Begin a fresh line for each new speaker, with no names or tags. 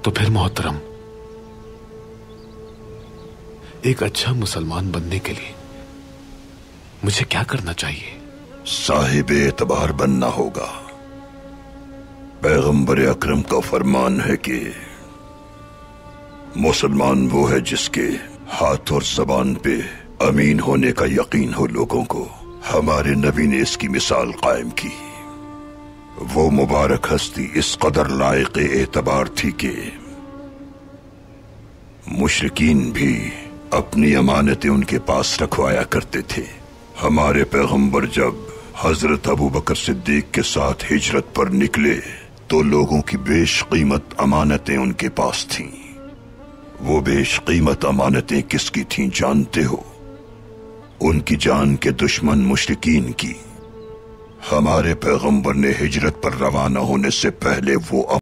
तो फिर मोहतरम, एक अच्छा मुसलमान बनने के लिए मुझे क्या करना चाहिए?
साहिब एतबार बनना होगा। पैगंबर अकरम का फरमान है कि मुसलमान वो है जिसके हाथ और जबान पे अमीन होने का यकीन हो लोगों को। हमारे नबी ने इसकी मिसाल कायम की। वो मुबारक हस्ती इस कदर लायक एतबार थी कि मुशरिकीन भी अपनी अमानतें उनके पास रखवाया करते थे। हमारे पैगंबर जब हजरत अबू बकर सिद्दीक के साथ हिजरत पर निकले तो लोगों की बेशकीमत अमानतें उनके पास थीं। वो बेशकीमत अमानतें किसकी थीं जानते हो? उनकी जान के दुश्मन मुशरिकीन की। हमारे पैगंबर ने हिजरत पर रवाना होने से पहले वो